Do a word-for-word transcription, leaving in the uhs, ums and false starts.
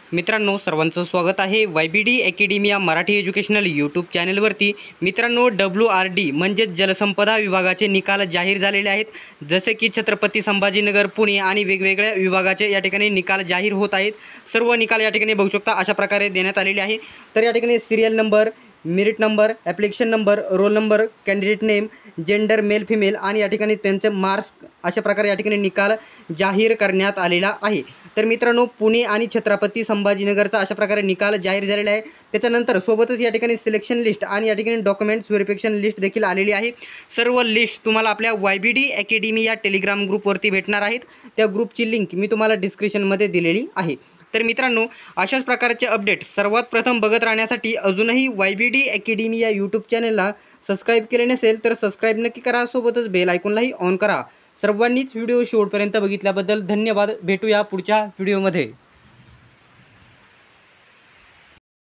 मित्रांनो, सर्वांचं स्वागत आहे वाय बी डी अकॅडमी या मराठी एज्युकेशनल यूट्यूब चॅनलवरती। मित्रांनो, डब्ल्यू आर डी म्हणजेच जलसंपदा विभागाचे निकाल जाहीर झालेले आहेत। जसे की छत्रपती संभाजीनगर, पुणे आणि वेगवेगळ्या विभागाचे या ठिकाणी निकाल जाहीर होत आहेत। सर्व निकाल या ठिकाणी बघू शकता अशा प्रकारे देण्यात आलेले आहे। तर या ठिकाणी serial number, merit number, application number, roll number, candidate name, gender male female आणि या ठिकाणी त्यांचे मार्क्स अशा प्रकारे या ठिकाणी निकाल जाहीर करण्यात आलेला आहे। तर मित्रांनो, पुणे आणि छत्रपती संभाजीनगरचा अशा प्रकारे निकाल जाहीर झालेला आहे। त्याच्यानंतर सोबतच या ठिकाणी सिलेक्शन लिस्ट आणि या ठिकाणी डॉक्युमेंट्स व्हेरिफिकेशन लिस्ट देखील आलेली आहे। सर्व लिस्ट तुम्हाला आपल्या वाय बी डी अकॅडमी या टेलिग्राम ग्रुपवरती भेटणार आहेत। त्या ग्रुपची लिंक मी तुम्हाला डिस्क्रिप्शनमध्ये दिलेली आहे। तर मित्रांनो, अशाच प्रकारचे अपडेट सर्वात प्रथम बघत राहण्यासाठी अजूनही वाय बी डी अकॅडमी या यूट्यूब चॅनलला सबस्क्राईब केले नसेल तर सबस्क्राईब नक्की करा, सोबतच बेल आयकॉनलाही ऑन करा। सर्वांनीच व्हिडिओ शेवटपर्यंत बघितल्याबद्दल धन्यवाद। भेटूया पुढच्या व्हिडिओमध्ये।